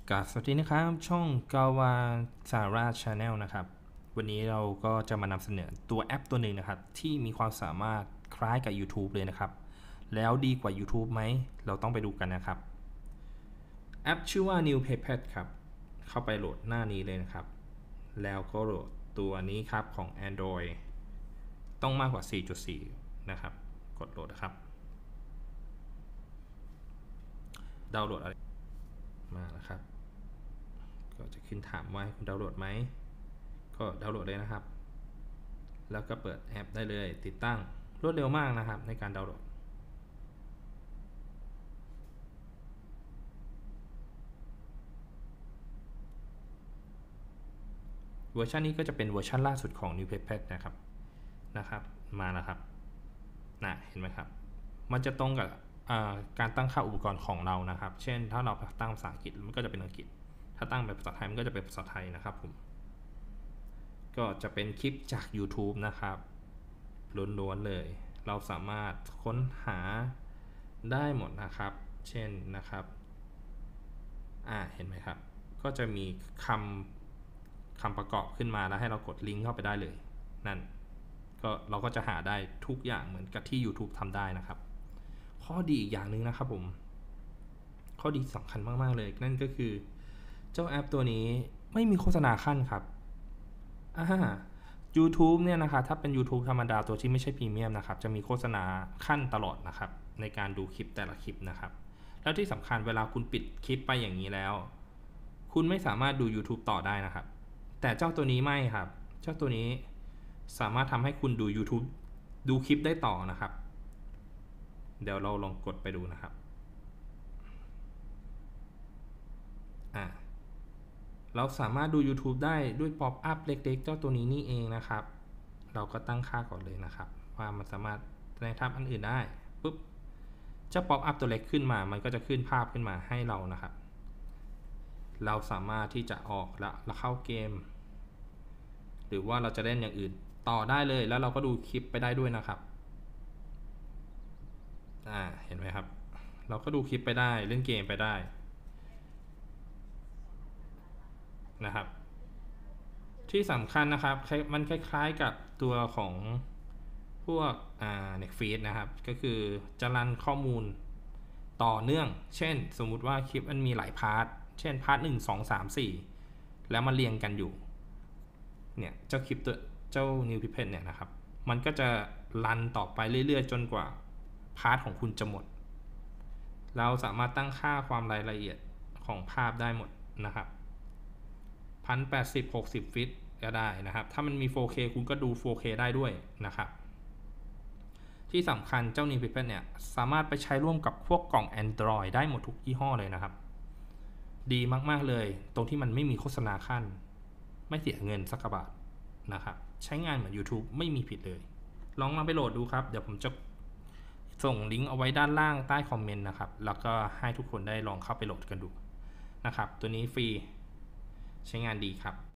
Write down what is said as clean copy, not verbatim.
สวัสดีนะครับช่องกาวาสาราชาแนลนะครับวันนี้เราก็จะมานำเสนอตัวแอปตัวหนึ่งนะครับที่มีความสามารถคล้ายกับ YouTube เลยนะครับแล้วดีกว่า YouTube ไหมเราต้องไปดูกันนะครับแอปชื่อว่า New Paper ครับเข้าไปโหลดหน้านี้เลยนะครับแล้วก็โหลดตัวนี้ครับของ Android ต้องมากกว่า 4.4 นะครับกดโหลดนะครับดาวน์โหลดอะไรมาแล้วครับก็จะขึ้นถามว่าคุณดาวน์โหลดไหมก็ดาวน์โหลดเลยนะครับแล้วก็เปิดแอปได้เลยติดตั้งรวดเร็วมากนะครับในการดาวน์โหลดเวอร์ชันนี้ก็จะเป็นเวอร์ชันล่าสุดของ New Paper นะครับมาแล้วครับเห็นไหมครับมันจะตรงกับการตั้งค่าอุปกรณ์ของเรานะครับเช่นถ้าเราตั้งภาษาอังกฤษมันก็จะเป็นอังกฤษถ้าตั้งเป็นภาษาไทยมันก็จะเป็นภาษาไทยนะครับผมก็จะเป็นคลิปจาก YouTube นะครับล้วนๆเลยเราสามารถค้นหาได้หมดนะครับเช่นนะครับเห็นไหมครับก็จะมีคำประกอบขึ้นมาแล้วให้เรากดลิงก์เข้าไปได้เลยนั่นก็เราก็จะหาได้ทุกอย่างเหมือนกับที่ YouTube ทำได้นะครับข้อดีอีกอย่างหนึ่งนะครับผมข้อดีสำคัญมากๆเลยนั่นก็คือเจ้าแอปตัวนี้ไม่มีโฆษณาขั้นครับYouTube เนี่ยนะครับถ้าเป็น YouTube ธรรมดาตัวที่ไม่ใช่พรีเมียมนะครับจะมีโฆษณาขั้นตลอดนะครับในการดูคลิปแต่ละคลิปนะครับแล้วที่สำคัญเวลาคุณปิดคลิปไปอย่างนี้แล้วคุณไม่สามารถดู YouTube ต่อได้นะครับแต่เจ้าตัวนี้ไม่ครับเจ้าตัวนี้สามารถทำให้คุณดู YouTube ดูคลิปได้ต่อนะครับเดี๋ยวเราลองกดไปดูนะครับเราสามารถดู YouTube ได้ด้วยป๊อปอัพเล็กๆเจ้าตัวนี้นี่เองนะครับเราก็ตั้งค่าก่อนเลยนะครับว่ามันสามารถในทับอันอื่นได้ปุ๊บเจ้าป๊อปอัพตัวเล็กขึ้นมามันก็จะขึ้นภาพขึ้นมาให้เรานะครับเราสามารถที่จะออกแล้วเข้าเกมหรือว่าเราจะเล่นอย่างอื่นต่อได้เลยแล้วเราก็ดูคลิปไปได้ด้วยนะครับเห็นไหมครับเราก็ดูคลิปไปได้เล่นเกมไปได้นะครับที่สำคัญนะครับมันคล้ายๆกับตัวของพวกNetflix นะครับก็คือจะรันข้อมูลต่อเนื่องเช่นสมมุติว่าคลิปมันมีหลายพาร์ทเช่นพาร์ท1 2 3 4แล้วมันเรียงกันอยู่เนี่ยเจ้าคลิปตัวเจ้า New Pipet เนี่ยนะครับมันก็จะรันต่อไปเรื่อยๆจนกว่าพาร์ทของคุณจะหมดเราสามารถตั้งค่าความรายละเอียดของภาพได้หมดนะครับ1080 60ฟิตก็ได้นะครับถ้ามันมี 4K คุณก็ดู 4K ได้ด้วยนะครับที่สำคัญเจ้า New Pipet เนี่ยสามารถไปใช้ร่วมกับพวกกล่อง Android ได้หมดทุกยี่ห้อเลยนะครับดีมากๆเลยตรงที่มันไม่มีโฆษณาขั้นไม่เสียเงินสักบาทนะครับใช้งานเหมือน YouTube ไม่มีผิดเลยลองไปโหลดดูครับเดี๋ยวผมจะส่งลิงก์เอาไว้ด้านล่างใต้คอมเมนต์นะครับแล้วก็ให้ทุกคนได้ลองเข้าไปโหลดกันดูนะครับตัวนี้ฟรีใช้งานดีครับ